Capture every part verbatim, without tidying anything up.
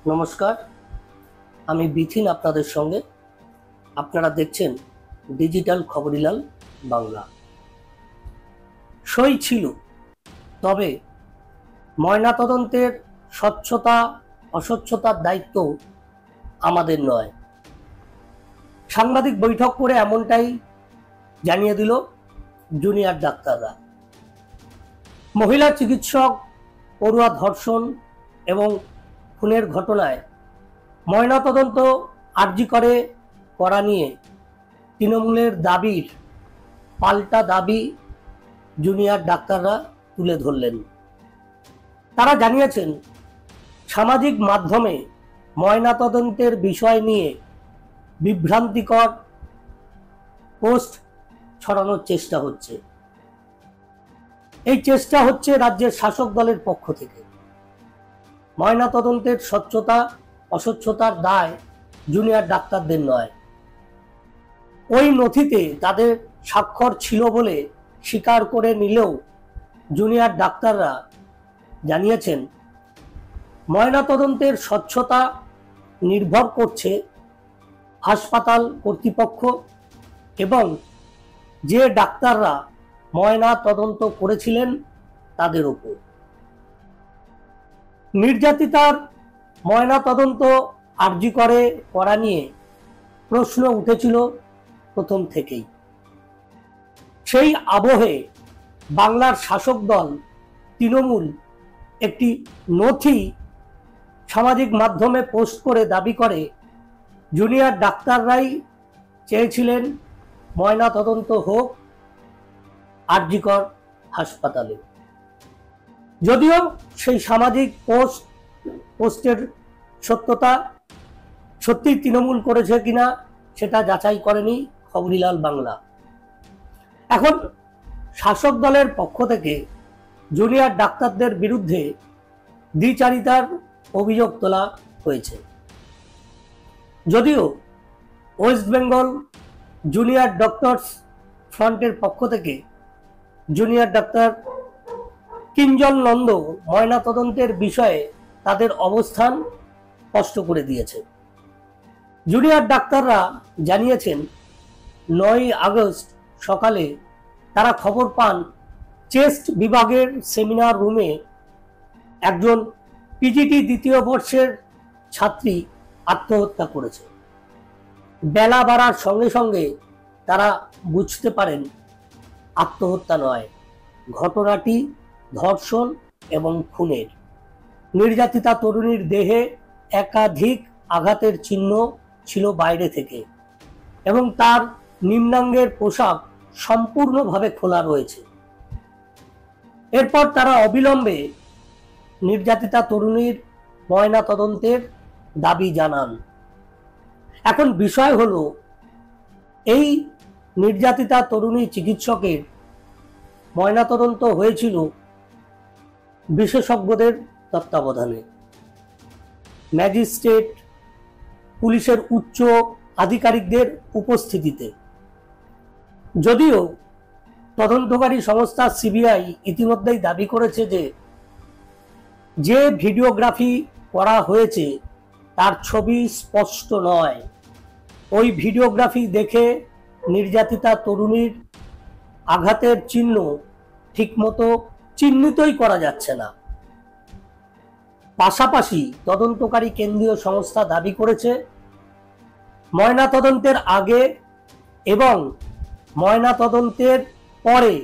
নমস্কার, আমি বিথিন আপনাদের সঙ্গে। আপনারা দেখছেন ডিজিটাল খবরিলাল বাংলা। সই ছিল, তবে ময়নাতদন্তের স্বচ্ছতা অস্বচ্ছতার দায়িত্ব আমাদের নয়। সাংবাদিক বৈঠক করে এমনটাই জানিয়ে দিল জুনিয়র ডাক্তাররা। মহিলা চিকিৎসক পড়ুয়া ধর্ষণ এবং খুনের ঘটনায় ময়নাতদন্ত আর্জি করে করা নিয়ে তৃণমূলের দাবির পাল্টা দাবি জুনিয়র ডাক্তাররা তুলে ধরলেন। তারা জানিয়েছেন, সামাজিক মাধ্যমে ময়নাতদন্তের বিষয় নিয়ে বিভ্রান্তিকর পোস্ট ছড়ানোর চেষ্টা হচ্ছে। এই চেষ্টা হচ্ছে রাজ্যের শাসক দলের পক্ষ থেকে। ময়নাতদন্তের স্বচ্ছতা অস্বচ্ছতার দায় জুনিয়র ডাক্তারদের নয়। ওই নথিতে তাদের স্বাক্ষর ছিল বলে স্বীকার করে নিলেও জুনিয়র ডাক্তাররা জানিয়েছেন, ময়নাতদন্তের স্বচ্ছতা নির্ভর করছে হাসপাতাল কর্তৃপক্ষ এবং যে ডাক্তাররা ময়না তদন্ত করেছিলেন তাদের উপর। নির্যাতিতার ময়না তদন্ত আর্জি করে করা নিয়ে প্রশ্ন উঠেছিল প্রথম থেকেই। সেই আবহে বাংলার শাসক দল তৃণমূল একটি নথি সামাজিক মাধ্যমে পোস্ট করে দাবি করে জুনিয়র ডাক্তাররাই চেয়েছিলেন ময়না তদন্ত হোক আরজিকর হাসপাতালে। যদিও সেই সামাজিক পোস্ট পোস্টের সত্যতা সত্যি তৃণমূল করেছে কিনা সেটা যাচাই করেনি খবরিলাল বাংলা। এখন শাসক দলের পক্ষ থেকে জুনিয়র ডাক্তারদের বিরুদ্ধে দ্বিচারিতার অভিযোগ তোলা হয়েছে। যদিও ওয়েস্ট বেঙ্গল জুনিয়র ডক্টরস ফ্রন্টের পক্ষ থেকে জুনিয়র ডাক্তার কিঞ্জল নন্দ ময়নাতদন্তের বিষয়ে তাদের অবস্থান স্পষ্ট করে দিয়েছে। জুনিয়র ডাক্তাররা জানিয়েছেন, নয়ই আগস্ট সকালে তারা খবর পান চেস্ট বিভাগের সেমিনার রুমে একজন পিজিটি দ্বিতীয় বর্ষের ছাত্রী আত্মহত্যা করেছে। বেলা বাড়ার সঙ্গে সঙ্গে তারা বুঝতে পারেন আত্মহত্যা নয়, ঘটনাটি ধর্ষণ এবং খুনের। নির্যাতিতা তরুণীর দেহে একাধিক আঘাতের চিহ্ন ছিল বাইরে থেকে এবং তার নিম্নাঙ্গের পোশাক সম্পূর্ণভাবে খোলা রয়েছে। এরপর তারা অবিলম্বে নির্যাতিতা তরুণীর ময়না তদন্তের দাবি জানান। এখন বিষয় হলো, এই নির্যাতিতা তরুণী চিকিৎসকের ময়নাতদন্ত হয়েছিল বিশেষজ্ঞদের তত্ত্বাবধানে, ম্যাজিস্ট্রেট, পুলিশের উচ্চ আধিকারিকদের উপস্থিতিতে। যদিও তদন্তকারী সংস্থা সিবিআই ইতিমধ্যেই দাবি করেছে যে যে ভিডিওগ্রাফি করা হয়েছে তার ছবি স্পষ্ট নয়। ওই ভিডিওগ্রাফি দেখে নির্যাতিতা তরুণীর আঘাতের চিহ্ন ঠিকমতো চিহ্নিতই করা যাচ্ছে না। পাশাপাশি তদন্তকারী কেন্দ্রীয় সংস্থা দাবি করেছে, ময়নাতদন্তের আগে এবং ময়নাতদন্তের পরে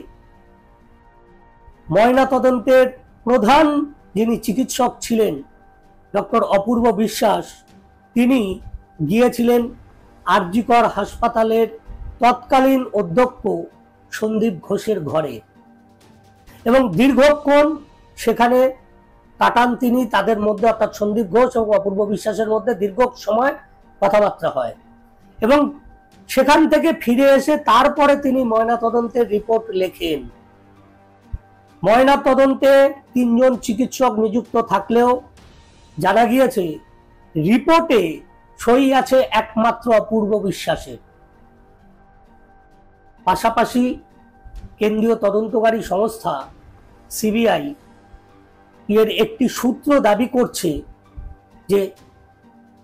ময়নাতদন্তের প্রধান যিনি চিকিৎসক ছিলেন ডক্টর অপূর্ব বিশ্বাস, তিনি গিয়েছিলেন আরজিকর হাসপাতালের তৎকালীন অধ্যক্ষ সন্দীপ ঘোষের ঘরে এবং দীর্ঘক্ষণ সেখানে কাটান তিনি। তাদের মধ্যে অর্থাৎ সন্দীপ ঘোষ এবং অপূর্ব বিশ্বাসের মধ্যে দীর্ঘ সময় কথাবার্তা হয় এবং সেখান থেকে ফিরে এসে তারপরে তিনি ময়নাতদন্তের রিপোর্ট লেখেন। ময়নাতদন্তে তিনজন চিকিৎসক নিযুক্ত থাকলেও জানা গিয়েছে রিপোর্টে সই আছে একমাত্র অপূর্ব বিশ্বাসের। পাশাপাশি কেন্দ্রীয় তদন্তকারী সংস্থা সিবিআই এর একটি সূত্র দাবি করছে যে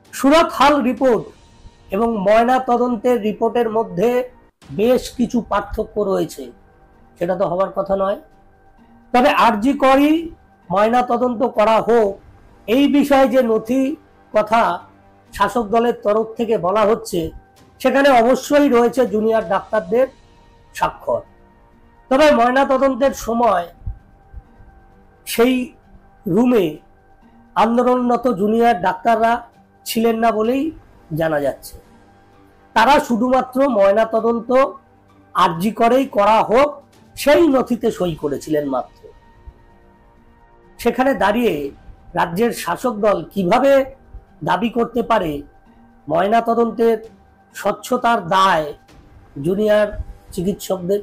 সুরত হাল রিপোর্ট এবং ময়না তদন্তের রিপোর্টের মধ্যে বেশ কিছু পার্থক্য রয়েছে, সেটা তো হওয়ার কথা নয়। তবে আরজি করি ময়না তদন্ত করা হোক, এই বিষয়ে যে নথি কথা শাসক দলের তরফ থেকে বলা হচ্ছে সেখানে অবশ্যই রয়েছে জুনিয়র ডাক্তারদের স্বাক্ষর। তবে ময়না তদন্তের সময় সেই রুমে আন্দোলনরত জুনিয়র ডাক্তাররা ছিলেন না বলেই জানা যাচ্ছে। তারা শুধুমাত্র ময়না তদন্ত আরজি করেই করা হোক সেই নথিতে সই করেছিলেন মাত্র। সেখানে দাঁড়িয়ে রাজ্যের শাসক দল কিভাবে দাবি করতে পারে ময়না তদন্তের স্বচ্ছতার দায় জুনিয়র চিকিৎসকদের?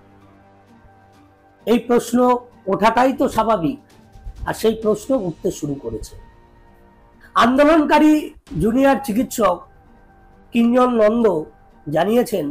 এই প্রশ্ন ওঠাটাই তো স্বাভাবিক, আর সেই প্রশ্ন উঠতে শুরু করেছে। আন্দোলনকারী জুনিয়র চিকিৎসক কিঞ্জন নন্দ জানিয়েছেন,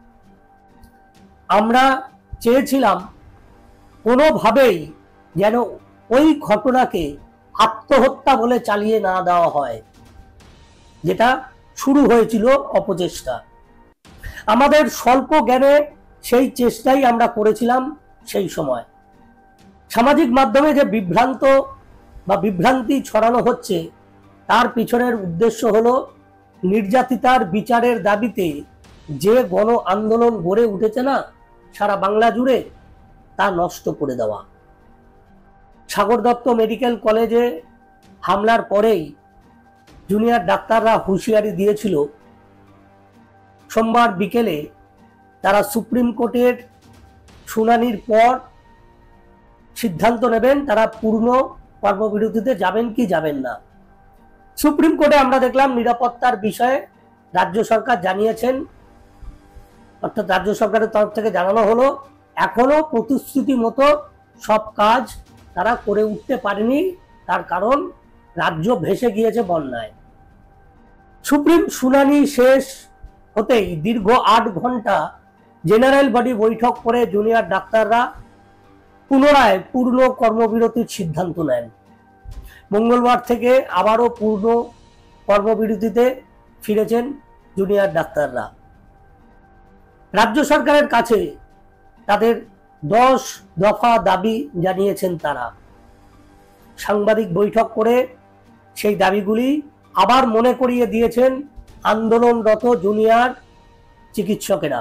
আমরা চেয়েছিলাম কোনোভাবেই যেন ওই ঘটনাকে আত্মহত্যা বলে চালিয়ে না দেওয়া হয়, যেটা শুরু হয়েছিল অপচেষ্টা। আমাদের স্বল্প জ্ঞানে সেই চেষ্টাই আমরা করেছিলাম সেই সময়। সামাজিক মাধ্যমে যে বিভ্রান্ত বা বিভ্রান্তি ছড়ানো হচ্ছে তার পিছনের উদ্দেশ্য হলো নির্যাতিতার বিচারের দাবিতে যে গণ আন্দোলন গড়ে উঠেছে না সারা বাংলা জুড়ে, তা নষ্ট করে দেওয়া। সাগর দত্ত মেডিকেল কলেজে হামলার পরেই জুনিয়র ডাক্তাররা হুঁশিয়ারি দিয়েছিল সোমবার বিকেলে তারা সুপ্রিম কোর্টের শুনানির পর সিদ্ধান্ত নেবেন তারা পূর্ণ কর্মবিরতিতে যাবেন কি যাবেন না। সুপ্রিম কোর্টে আমরা দেখলাম নিরাপত্তার বিষয়ে রাজ্য সরকার জানিয়েছেন, অর্থাৎ রাজ্য সরকারের তরফ থেকে জানানো হলো এখনো প্রতিশ্রুতি মতো সব কাজ তারা করে উঠতে পারেনি, তার কারণ রাজ্য ভেসে গিয়েছে বন্যায়। সুপ্রিম শুনানি শেষ হতেই দীর্ঘ আট ঘন্টা জেনারেল বডি বৈঠক করে জুনিয়র ডাক্তাররা পুনরায় পূর্ণ কর্মবিরতির সিদ্ধান্ত নেন। মঙ্গলবার থেকে আবারও পূর্ণ কর্মবিরতিতে ফিরেছেন জুনিয়র ডাক্তাররা। রাজ্য সরকারের কাছে তাদের দশ দফা দাবি জানিয়েছেন তারা। সাংবাদিক বৈঠক করে সেই দাবিগুলি আবার মনে করিয়ে দিয়েছেন আন্দোলনরত জুনিয়র চিকিৎসকেরা।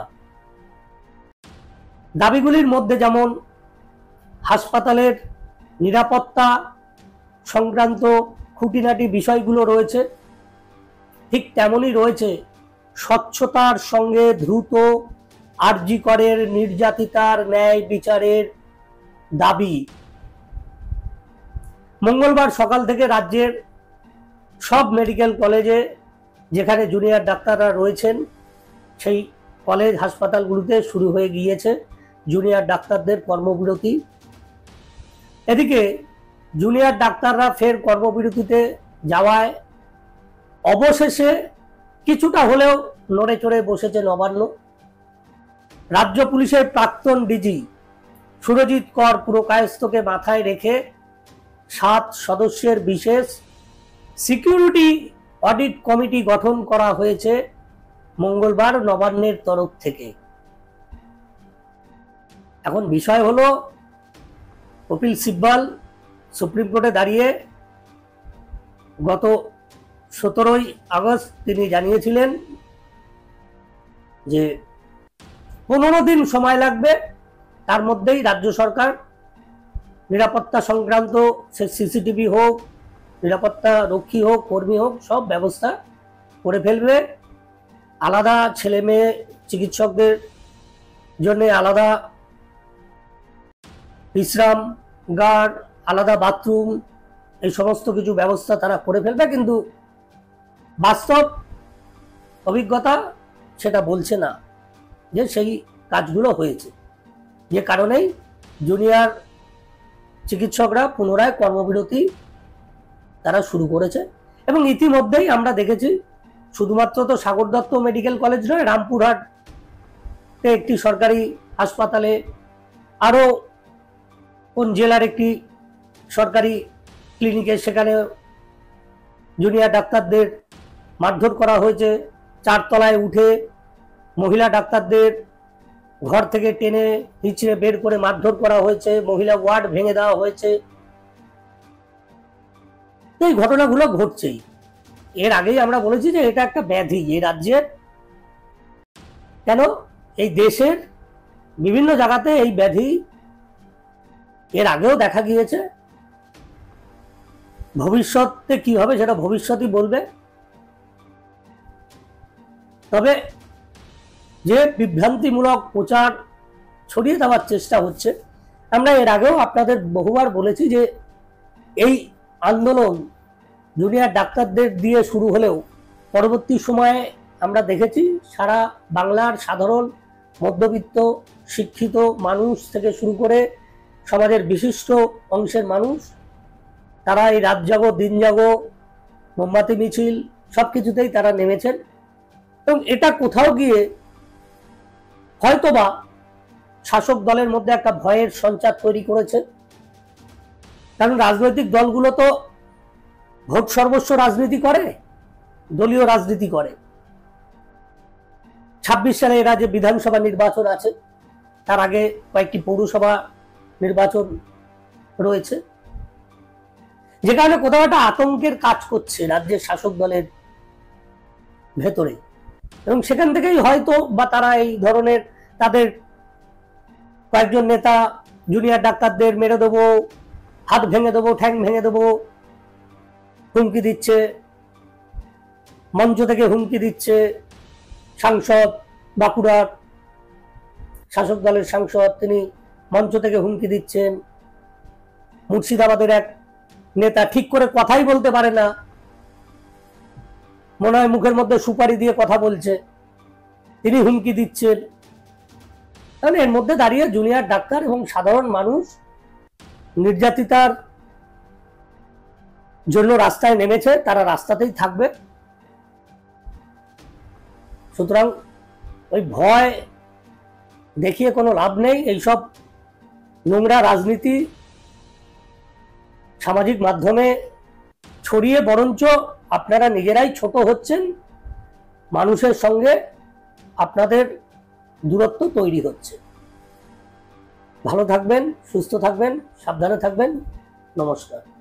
দাবিগুলির মধ্যে যেমন হাসপাতালের নিরাপত্তা সংক্রান্ত খুঁটিনাটি বিষয়গুলো রয়েছে, ঠিক তেমনই রয়েছে স্বচ্ছতার সঙ্গে দ্রুত আরজি করের নির্যাতিতার ন্যায় বিচারের দাবি। মঙ্গলবার সকাল থেকে রাজ্যের সব মেডিকেল কলেজে যেখানে জুনিয়র ডাক্তাররা রয়েছেন সেই কলেজ হাসপাতালগুলোতে শুরু হয়ে গিয়েছে জুনিয়র ডাক্তারদের কর্মবিরতি। এদিকে জুনিয়র ডাক্তাররা ফের কর্মবিরতিতে যাওয়ায় অবশেষে কিছুটা হলেও নড়ে চড়ে বসেছে নবান্ন। রাজ্য পুলিশের প্রাক্তন ডিজি সুরজিৎ কর পুরকায়স্থকে মাথায় রেখে সাত সদস্যের বিশেষ সিকিউরিটি অডিট কমিটি গঠন করা হয়েছে মঙ্গলবার নবান্নের তরফ থেকে। এখন বিষয় হলো কপিল সিব্বল সুপ্রিম কোর্টে দাঁড়িয়ে গত সতেরোই আগস্ট তিনি জানিয়েছিলেন যে পনেরো দিন সময় লাগবে, তার মধ্যেই রাজ্য সরকার নিরাপত্তা সংক্রান্ত সে সিসিটিভি হোক, নিরাপত্তা রক্ষী হোক, কর্মী হোক, সব ব্যবস্থা করে ফেলবে। আলাদা ছেলে মেয়ে চিকিৎসকদের জন্য আলাদা বিশ্রামগার, আলাদা বাথরুম, এই সমস্ত কিছু ব্যবস্থা তারা করে ফেলবে। কিন্তু বাস্তব অভিজ্ঞতা সেটা বলছে না যে সেই কাজগুলো হয়েছে, যে কারণেই জুনিয়র চিকিৎসকরা পুনরায় কর্মবিরতি তারা শুরু করেছে। এবং ইতিমধ্যেই আমরা দেখেছি শুধুমাত্র তো সাগর দত্ত মেডিকেল কলেজ নয়, রামপুরহাটে একটি সরকারি হাসপাতালে, আরও কোন জেলার একটি সরকারি ক্লিনিকে, সেখানে জুনিয়র ডাক্তারদের মারধর করা হয়েছে, চারতলায় উঠে মহিলা ডাক্তারদের ঘর থেকে টেনে হিচড়ে বের করে মারধর করা হয়েছে, মহিলা ওয়ার্ড ভেঙে দেওয়া হয়েছে। এই ঘটনাগুলো ঘটছেই। এর আগেই আমরা বলেছি যে এটা একটা ব্যাধি এই রাজ্যের, কেন এই দেশের বিভিন্ন জায়গাতে এই ব্যাধি এর আগেও দেখা গিয়েছে। ভবিষ্যতে কি হবে সেটা ভবিষ্যতই বলবে। তবে যে বিভ্রান্তিমূলক প্রচার ছড়িয়ে দেওয়ার চেষ্টা হচ্ছে, আমরা এর আগেও আপনাদের বহুবার বলেছি যে এই আন্দোলন জুনিয়র ডাক্তারদের দিয়ে শুরু হলেও পরবর্তী সময়ে আমরা দেখেছি সারা বাংলার সাধারণ মধ্যবিত্ত শিক্ষিত মানুষ থেকে শুরু করে সমাজের বিশিষ্ট অংশের মানুষ তারা এই রাত জাগো দিন জাগো মোমবাতি মিছিল সবকিছুতেই তারা নেমেছেন। এবং এটা কোথাও গিয়ে হয়তোবা শাসক দলের মধ্যে একটা ভয়ের সঞ্চার তৈরি করেছে। কারণ রাজনৈতিক দলগুলো তো ভোট সর্বস্ব রাজনীতি করে, দলীয় রাজনীতি করে। ছাব্বিশ সালে এরা যে বিধানসভা নির্বাচন আছে, তার আগে কয়েকটি পৌরসভা নির্বাচন রয়েছে, যে কারণে কোথাও একটা আতঙ্কের কাজ করছে রাজ্যের শাসক দলের ভেতরে। এবং সেখান থেকেই হয়তো বা তারা এই ধরনের তাদের কয়েকজন নেতা জুনিয়র ডাক্তারদের মেরে দেবো, হাত ভেঙে দেবো, ঠ্যাং ভেঙে দেবো হুমকি দিচ্ছে, মঞ্চ থেকে হুমকি দিচ্ছে। সাংসদ বাঁকুড়ার শাসক দলের সাংসদ তিনি মঞ্চ থেকে হুমকি দিচ্ছেন। মুর্শিদাবাদের এক নেতা ঠিক করে কথাই বলতে পারে না, মনে হয় মুখের মধ্যে সুপারি দিয়ে কথা বলছে, তিনি হুমকি দিচ্ছেন। কারণ এর মধ্যে দাঁড়িয়ে জুনিয়র ডাক্তার এবং সাধারণ মানুষ নির্যাতিতার জন্য রাস্তায় নেমেছে, তারা রাস্তাতেই থাকবে। সুতরাং ওই ভয় দেখিয়ে কোনো লাভ নেই। এইসব নোংরা রাজনীতি সামাজিক মাধ্যমে ছড়িয়ে বরঞ্চ আপনারা নিজেরাই ছোট হচ্ছেন, মানুষের সঙ্গে আপনাদের দূরত্ব তৈরি হচ্ছে। ভালো থাকবেন, সুস্থ থাকবেন, সাবধানে থাকবেন। নমস্কার।